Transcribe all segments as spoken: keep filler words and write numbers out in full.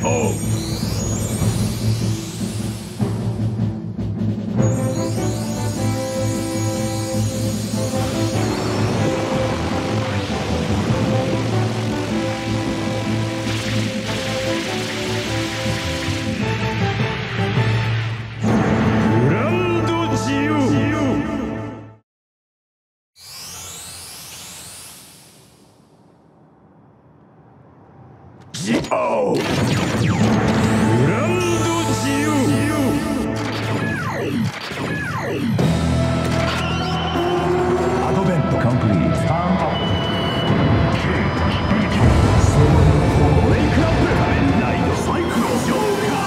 Zi-O. Zi-O! Grand Zi-O! Advent complete. Turn up. Wake up! Kamen Rider Cyclo Joker!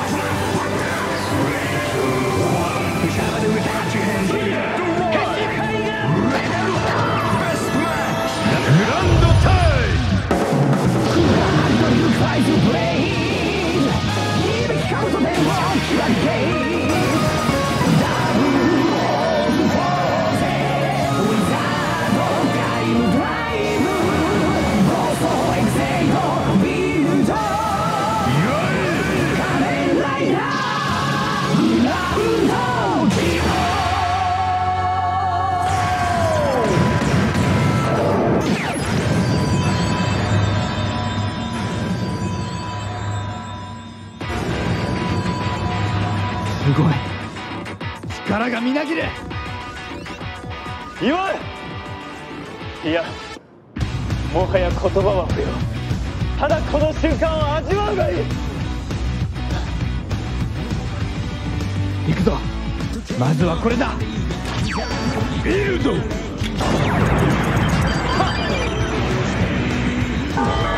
Catch your hands here! Best match! Grand time! Try to play. Even count to them all like game. Double force. Without no time drive. Also exhale. Build up. Kamen Rider. Zi-O. すごい力がみなぎる。 弱い。いや、もはや言葉は不要。ただこの瞬間を味わうがいい。 行くぞ。まずはこれだ。ビルド。はっ。